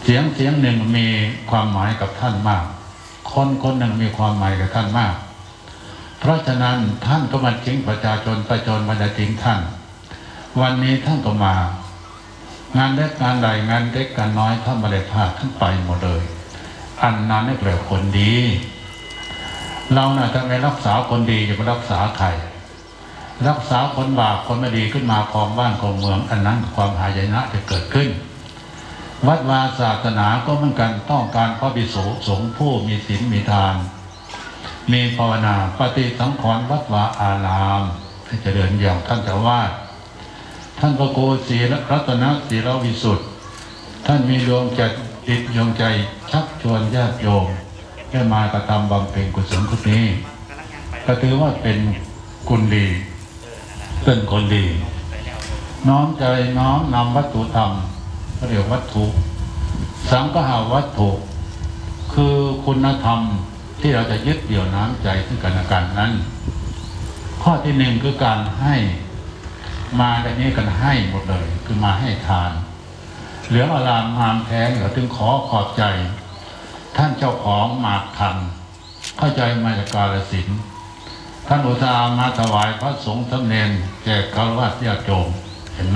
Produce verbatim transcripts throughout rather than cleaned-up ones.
เสียงเสียงหนึ่งมีความหมายกับท่านมากคนคนหนึ่งมีความหมายกับท่านมากเพราะฉะนั้นท่านก็มาทิ้งประชาชนประชาชนมาได้ทิ้งท่านวันนี้ท่านก็มางานเล็กงานใหญ่งานเล็กงานน้อยท่านมาเลยพาท่านไปหมดเลยอันนั้นนี่แปลว่าคนดีเราน่ะถ้าไม่รักษาคนดีจะไปรักษาใครรักษาคนบาปคนไม่ดีขึ้นมาครองบ้านครองเมืองอันนั้นความหายนะจะเกิดขึ้นวัดวาศาสนาก็เหมือนกันต้องการพระภิกษุสงฆ์ผู้มีศีลมีทานมีภาวนาปฏิสังขรณ์วัดวาอารามที่จะเดินอย่างท่านเจ้าวาดท่านพระโกศีลรัตนศีลวิสุทธิ์ท่านมีดวงใจจิตดวงใจชักชวนญาติโยมให้มากระทำบำเพ็ญกุศลคุณนี้ก็ถือว่าเป็นคุณดีเป็นคนดีน้อมใจน้อมนำวัตถุธรรมเรียกวัตถุสังฆาวัตถุคือคุณธรรมที่เราจะยึดเดี่ยวน้ำใจซึ่งกันและกันนั้นข้อที่หนึ่งคือการให้มาในนี้กันให้หมดเลยคือมาให้ทานเหลืองอารามงามแท้เราถึงขอขอบใจท่านเจ้าของหมากคันเข้าใจมาจากกาฬสินธุ์ท่านอุตส่าห์มาถวายพระสงฆ์สำเนียงแจกคารวะญาติโยมเห็นไหม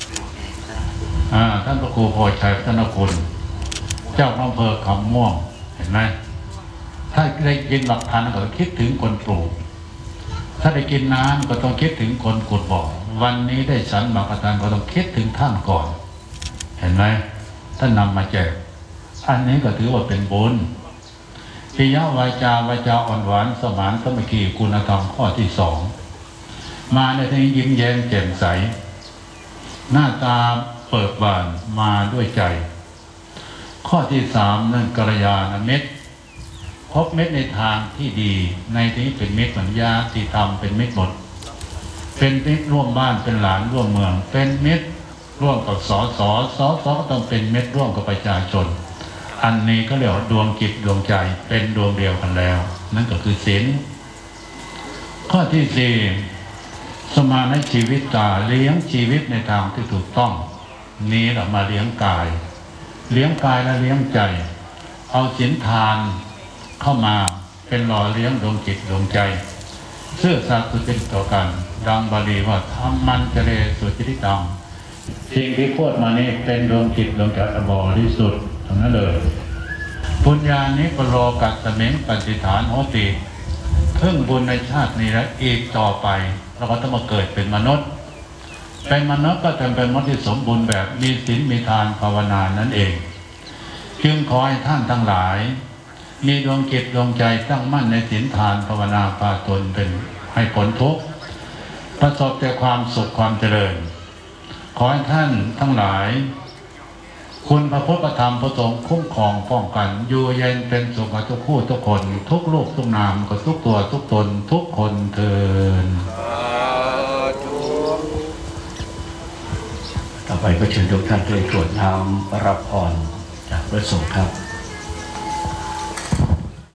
ท่านพระครูโพชัยพัฒนคุณเจ้าอำเภอคำม่วงเห็นไหมถ้าได้ยินหลักฐานก็คิดถึงคนปลูกถ้าได้กินน้ำก็ต้องคิดถึงคนขุดบ่อวันนี้ได้ฉันหมากทานก็ต้องคิดถึงท่านก่อนเห็นไหมท่านนำมาแจกอันนี้ก็ถือว่าเป็นบุญปิยวาจาวาจาอ่อนหวานสมานสมัคคีคุณธรรมข้อที่สองมาในที่นี้ยิ้มแย้มแจ่มใสหน้าตาเปิดบานมาด้วยใจข้อที่สามนั่นกัลยาณมิตรพบเม็ดในทางที่ดีในที่นี้เป็นเม็ดเหมือนยาที่ทำเป็นเม็ดหมดเป็นเม็ดร่วมบ้านเป็นหลานร่วมเมืองเป็นเม็ดร่วมกับสอสอสอสอก็ต้องเป็นเม็ดร่วมกับประชาชนอันนี้ก็เรียกว่าดวงจิตดวงใจเป็นดวงเดียวกันแล้วนั่นก็คือศีลข้อที่สี่สมาในชีวิตตาเลี้ยงชีวิตในทางที่ถูกต้องนี้เรามาเลี้ยงกายเลี้ยงกายและเลี้ยงใจเอาศีลทานเข้ามาเป็นหล่อเลี้ยงดวงจิตดวงใจเสื่อสัตย์สุจริตต่อกันดังบาลีว่าธรรมันเจเรสุจริตังสิ่งที่พูดมานี้เป็นดวงจิตดวงใจบริสุทธิ์ทั้งนั้นเลยปุญญานิปโลกัสเมงปฏิฐานโหติเพิ่งบุญในชาตินี้และอีกต่อไปเราก็ต้องมาเกิดเป็นมนุษย์เป็นมนุษย์ก็จะเป็นมนุษย์ที่สมบูรณ์แบบมีศีลมีทานภาวนานั่นเองจึงขอให้ท่านทั้งหลายมีดวงจิตดวงใจตั้งมั่นในศีลทานภาวนาปาตนเป็นให้ผลทุกข์ประสบแต่ความสุขความเจริญขอให้ท่านทั้งหลายคุณพระพุทธธรรมพระสงฆ์คุ้มครองป้องกันอยู่เย็นเป็นสุขทุกคู่ทุกคนทุกลูกทุกนามกับทุกตัวทุกตนทุกคนเถิดต่อไปก็เชิญทุกท่านด้วยกรวดน้ำรับพรจากพระสงฆ์ครับ